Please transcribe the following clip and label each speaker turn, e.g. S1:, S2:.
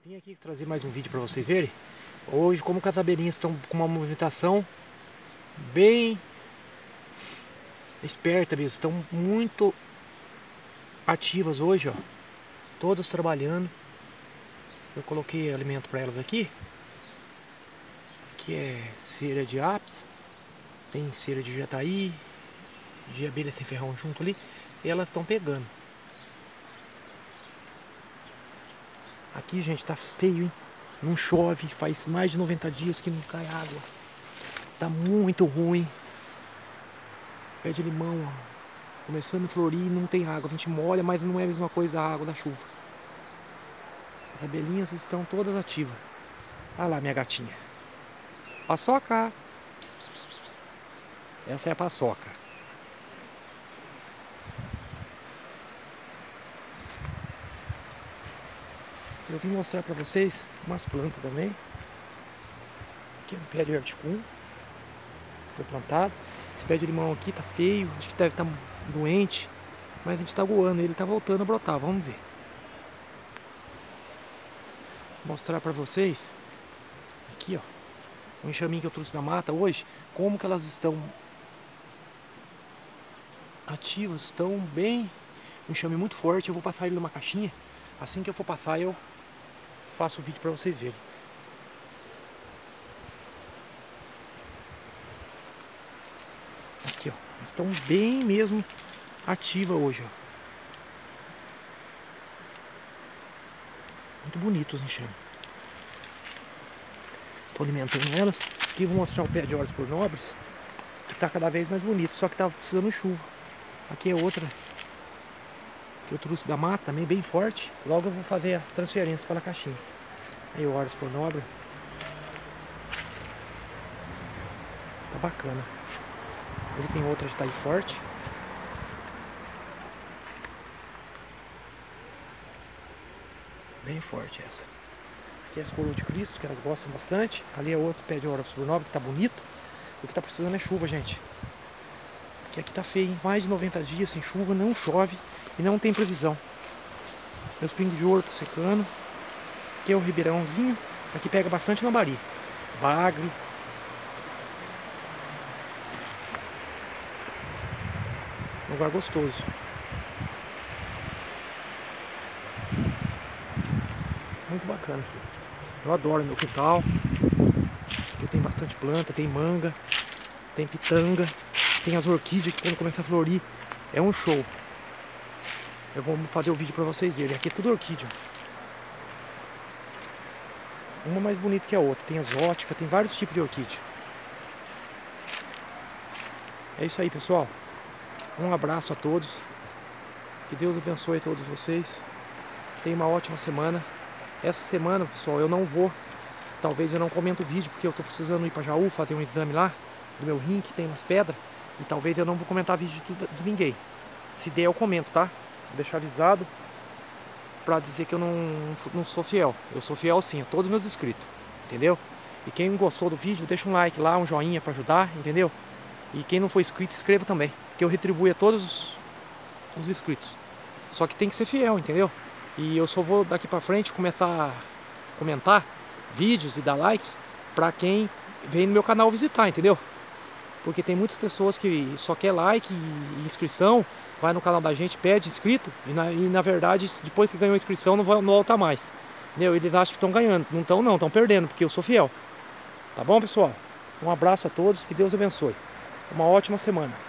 S1: Vim aqui trazer mais um vídeo para vocês verem. Hoje, como as abelhinhas estão com uma movimentação bem esperta mesmo, estão muito ativas hoje, ó. Todas trabalhando. Eu coloquei alimento para elas aqui. Aqui é cera de apis, tem cera de jataí, de abelha sem ferrão junto ali. E elas estão pegando. Aqui, gente, tá feio, hein? Não chove, faz mais de 90 dias que não cai água. Tá muito ruim. Pé de limão, ó, começando a florir e não tem água. A gente molha, mas não é a mesma coisa da água da chuva. As abelhinhas estão todas ativas. Olha lá minha gatinha. Paçoca. Pss, pss, pss, pss. Essa é a paçoca. Eu vim mostrar pra vocês umas plantas também. Aqui é um pé de articum. Foi plantado. Esse pé de limão aqui tá feio. Acho que deve estar doente. Mas a gente tá aguando. Ele tá voltando a brotar. Vamos ver. Vou mostrar pra vocês. Aqui, ó. Um enxaminho que eu trouxe da mata hoje. Como que elas estão ativas. Estão bem. Um enxame muito forte. Eu vou passar ele numa caixinha. Assim que eu for passar, eu faço o vídeo pra vocês verem. Aqui, ó. Elas estão bem mesmo ativas hoje, ó. Muito bonitos os enxames. Estou alimentando elas. Aqui eu vou mostrar o pé de Horus por Nobres, que está cada vez mais bonito, só que está precisando de chuva. Aqui é outra que eu trouxe da mata, também bem forte. Logo eu vou fazer a transferência para a caixinha. Aí o Horus por Nobre. Tá bacana. Ele tem outra que está aí forte. Bem forte essa. Aqui é as coroas de Cristo, que elas gostam bastante. Ali é outro pé de Horus por Nobre, que tá bonito. O que tá precisando é chuva, gente. Porque aqui tá feio, hein? Mais de 90 dias sem chuva, não chove e não tem previsão. Meus pingos de ouro tá secando. Aqui é o ribeirãozinho. Aqui pega bastante lambari. Bagre. Um lugar gostoso. Muito bacana aqui. Eu adoro meu quintal. Aqui tem bastante planta, tem manga, tem pitanga, tem as orquídeas que quando começa a florir é um show. Eu vou fazer o vídeo pra vocês verem. Aqui é tudo orquídea. Uma mais bonita que a outra. Tem exótica, tem vários tipos de orquídea. É isso aí, pessoal. Um abraço a todos. Que Deus abençoe a todos vocês. Tenha uma ótima semana. Essa semana, pessoal, eu não vou. Talvez eu não comento o vídeo, porque eu tô precisando ir pra Jaú fazer um exame lá do meu rim, que tem umas pedras. E talvez eu não vou comentar vídeo de ninguém. Se der, eu comento, tá? Vou deixar avisado pra dizer que eu não sou fiel. Eu sou fiel sim, a todos os meus inscritos. Entendeu? E quem gostou do vídeo, deixa um like lá, um joinha pra ajudar, entendeu? E quem não for inscrito, inscreva também. Que eu retribuo a todos os inscritos. Só que tem que ser fiel, entendeu? E eu só vou daqui pra frente começar a comentar vídeos e dar likes pra quem vem no meu canal visitar, entendeu? Porque tem muitas pessoas que só quer like e inscrição, vai no canal da gente, pede inscrito e na verdade, depois que ganhou a inscrição, não volta mais. Entendeu? Eles acham que estão ganhando. Não estão não, estão perdendo, porque eu sou fiel. Tá bom, pessoal? Um abraço a todos, que Deus abençoe. Uma ótima semana.